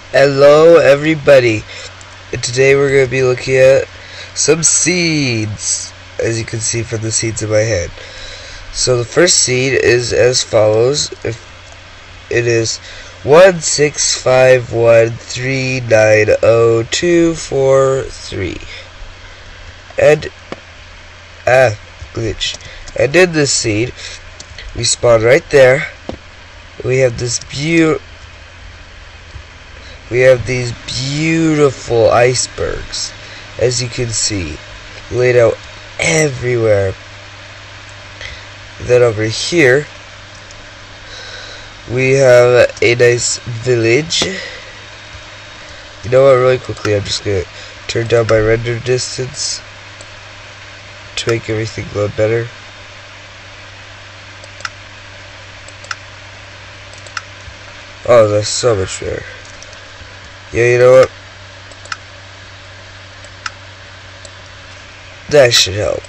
Hello everybody, and today we're going to be looking at some seeds, as you can see from the seeds in my hand. So the first seed is as follows. If it is 16513902443, and glitch. And in this seed, we spawn right there. We have this these beautiful icebergs, as you can see, laid out everywhere. Then over here, we have a nice village. You know what, really quickly, I'm just going to turn down my render distance to make everything load better. Oh, that's so much better. Yeah, you know what? That should help.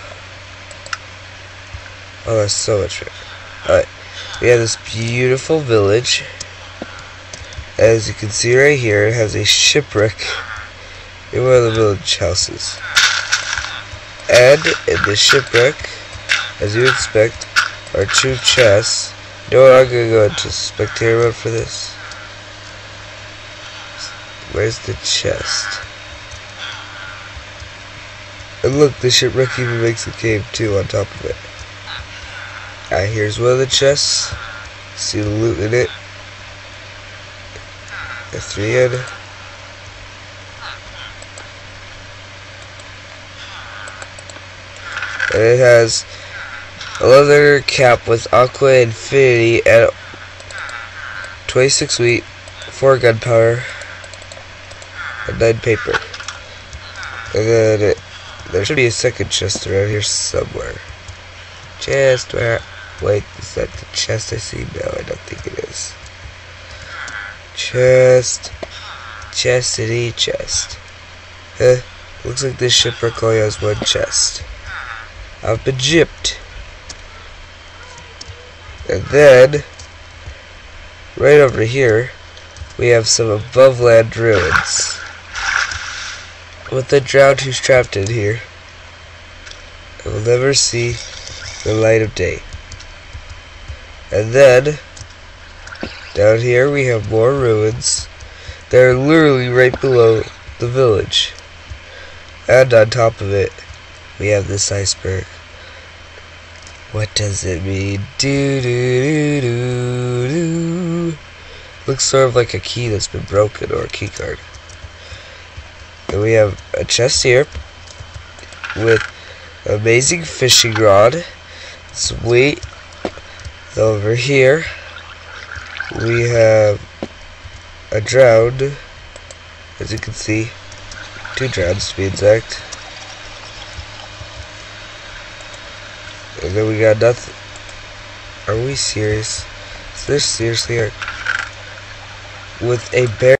Oh, that's so much better. Alright, we have this beautiful village. As you can see right here, it has a shipwreck in one of the village houses. And in the shipwreck, as you expect, are two chests. You know what, I'm going to go into spectator mode for this. Where's the chest? And look, the shipwreck even makes a cave too on top of it. Alright, here's one of the chests. See the loot in it. The 3 in. And it has a leather cap with Aqua Infinity and 26 wheat, 4 gunpowder, and 9 paper. And then there should be a second chest around here somewhere. Chest where? Wait, is that the chest I see? No, I don't think it is. Chest. Chastity chest. Looks like this shipwreck only has one chest. I've been gypped. And then, right over here, we have some above land ruins. With the drowned who's trapped in here, and will never see the light of day. And then, down here we have more ruins. They're literally right below the village. And on top of it, we have this iceberg. What does it mean? Do do do do do. Looks sort of like a key that's been broken, or a key card. And we have a chest here with an amazing fishing rod. Sweet. Over here we have a drowned, as you can see, 2 drowns to be exact. And then we got nothing. Are we serious? Is this seriously with a bear?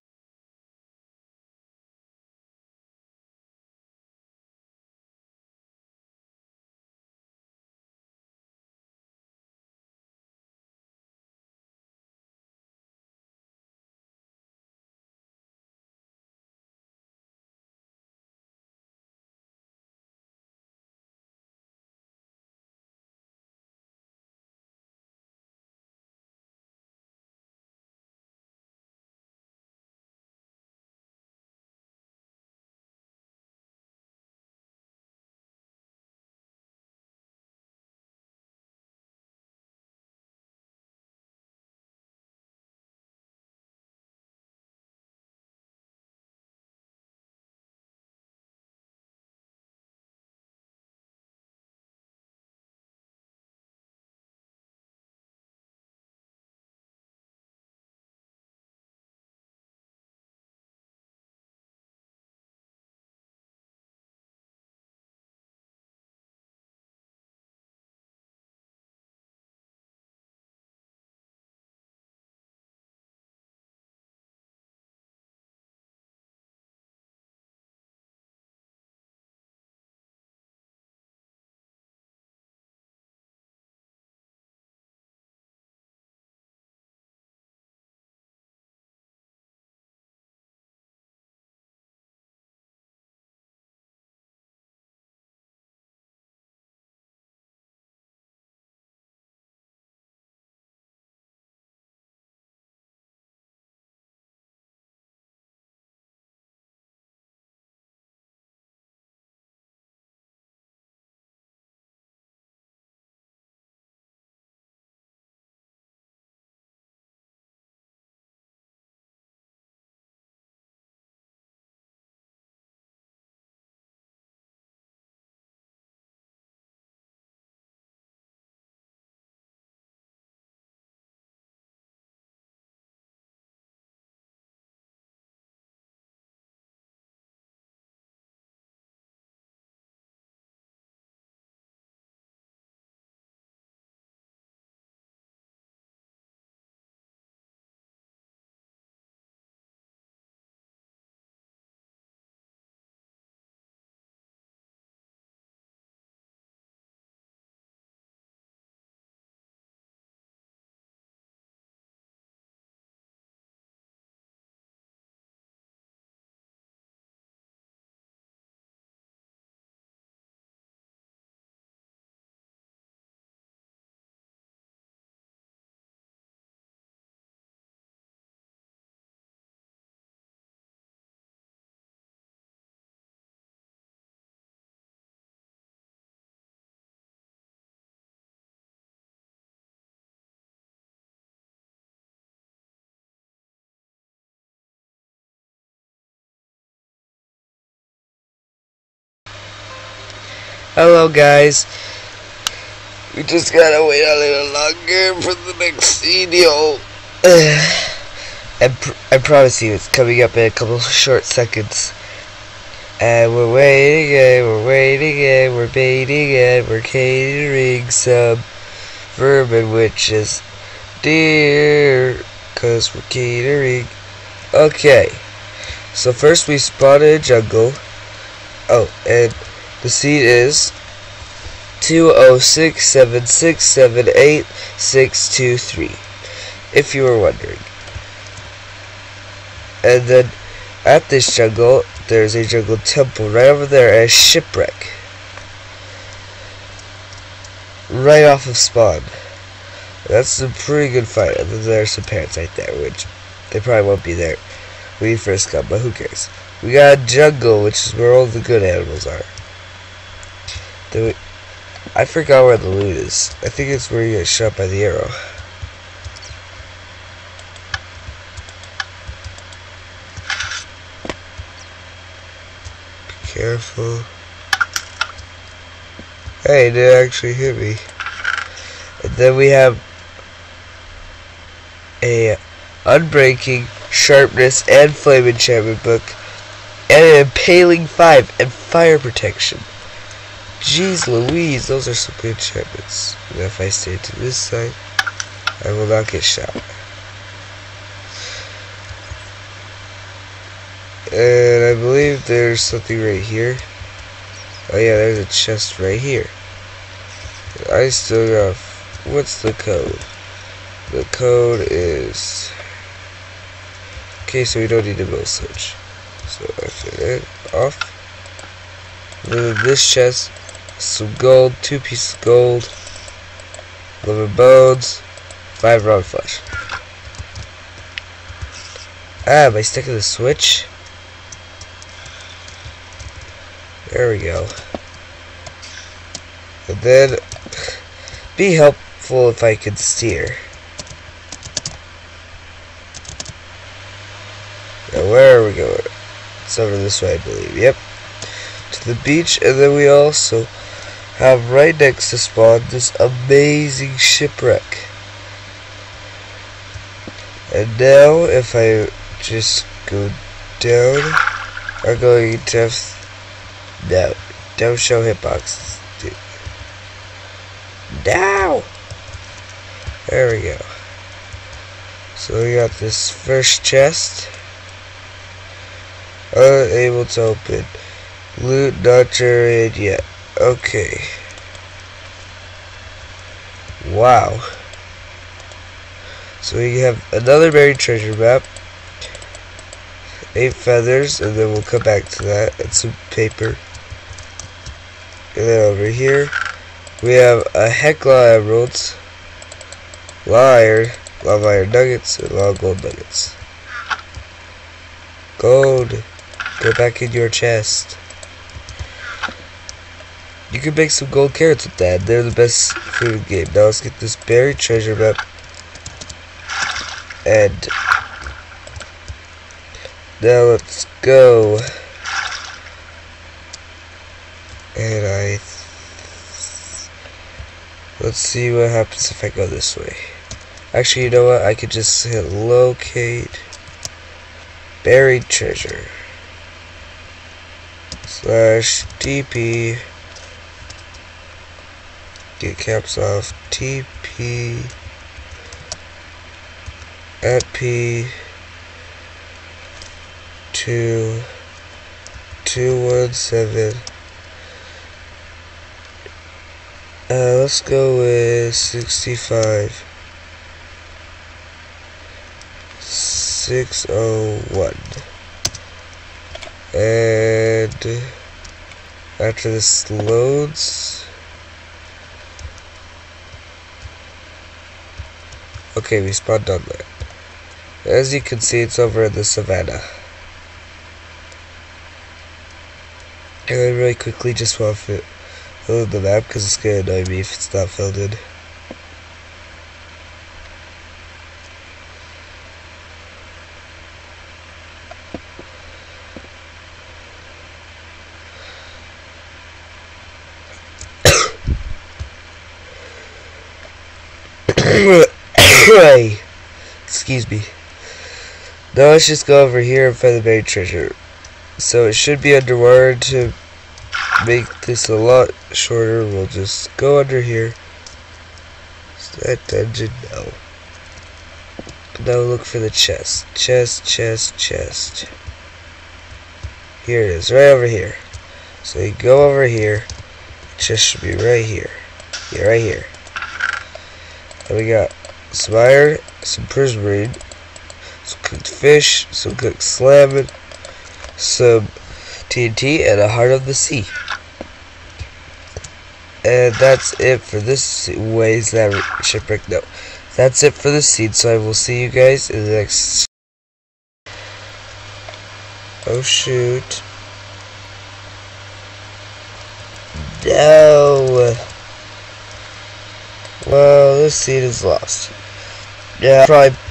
Hello guys. We just gotta wait a little longer for the next video. I promise you it's coming up in a couple short seconds. And we're waiting and we're waiting and we're baiting and we're catering some vermin witches. Dear, 'cause we're catering. Okay. So first we spotted a jungle. Oh, and the seed is 20676788623, if you were wondering. And then at this jungle, there's a jungle temple right over there, and a shipwreck right off of spawn. That's a pretty good fight. And then there's some parents right there, which they probably won't be there when you first come, but who cares? We got a jungle, which is where all the good animals are. Then I forgot where the loot is. I think it's where you get shot by the arrow. Be careful. Hey, it did actually hit me. And then we have a Unbreaking, Sharpness, and Flame enchantment book, and an Impaling 5 and Fire protection. Jeez Louise, those are some good enchantments. And if I stay to this side, I will not get shot. And I believe there's something right here. Oh yeah, there's a chest right here. I still got... What's the code? The code is... Okay, so we don't need to build switch. So I fit it off. And then this chest, some gold, 2 pieces of gold, 11 bones, 5 raw flesh. Am I stuck in the switch? There we go. And then, be helpful if I can steer. Now where are we going? It's over this way, I believe. Yep. To the beach, and then we also have right next to spawn this amazing shipwreck. And now, if I just go down, I'm going to have... No, don't show hitboxes. Dude. Now! There we go. So we got this first chest. Unable to open. Loot not generated yet. Okay. Wow. So we have another buried treasure map. 8 feathers, and then we'll come back to that. And some paper. And then over here, we have a heck lot of emeralds, a lot of iron nuggets, and a lot of gold nuggets. Gold. Go back in your chest. You can make some gold carrots with that. They're the best food in the game. Now let's get this buried treasure map. And now let's go. And let's see what happens if I go this way. Actually, you know what? I could just hit locate buried treasure /TP. Get caps off. TP at P 2217. Let's go with 65 601. And after this loads, okay, we spawned on that. As you can see, it's over in the savannah. And then really quickly just want to fill in the map because it's going to annoy me if it's not filled in. Excuse me. Now let's just go over here and find the buried treasure. So it should be underwater. To make this a lot shorter, we'll just go under here. Is that dungeon? No. Now look for the chest. Chest. Here it is, right over here. So you go over here. The chest should be right here. Yeah, right here. And we got some iron, some prismarine, some cooked fish, some cooked salmon, some TNT, and a heart of the sea. And that's it for this. Ways that shipwreck? No. That's it for this scene, so I will see you guys in the next. Oh shoot. No. Well, this scene is lost. Yeah, try.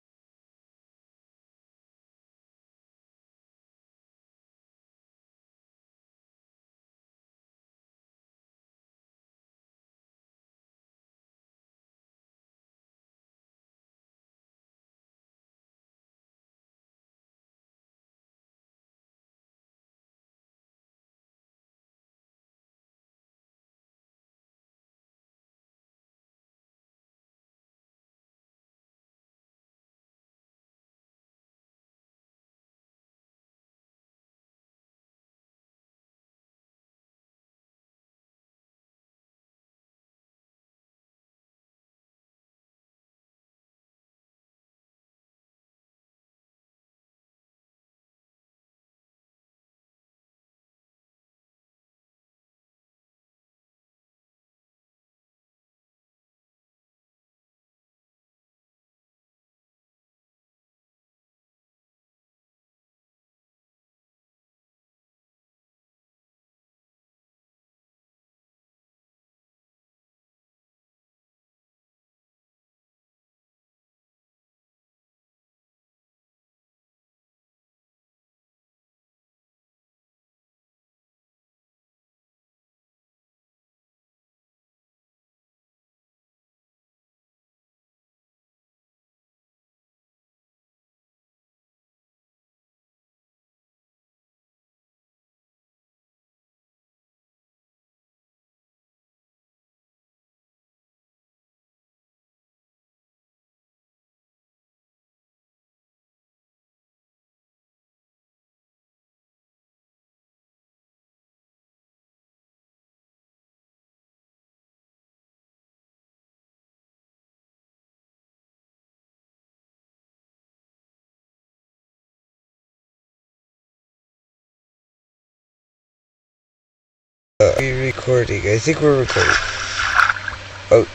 Recording. I think we're recording. Oh.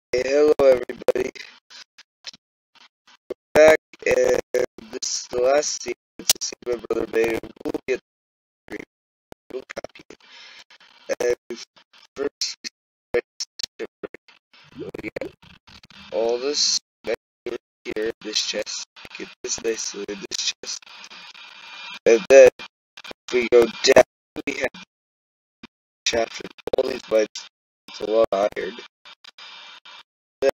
Hey, hello everybody, back, and this is the last scene. It's a scene my brother made, and we'll get the green, we'll copy it. And first, we get all this here in this chest, get this nicely in this chest, and then if we go down, we have chapter, all these mines, it's a lot of iron. Then,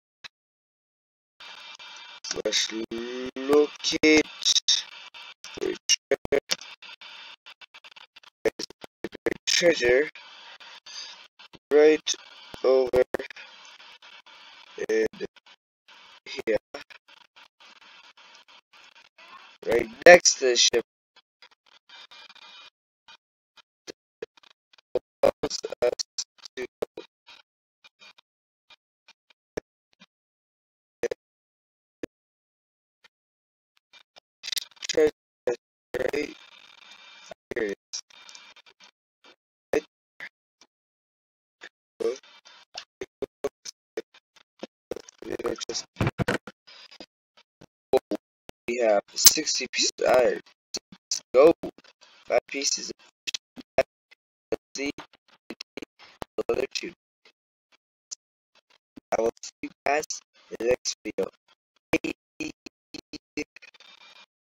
let's locate the treasure right over in here, right next to the ship. Allows us to treasure right here. Right there, just we have 60 pieces of iron. Let's go. 5 pieces of Z, the other 2. I will see you guys in the next video.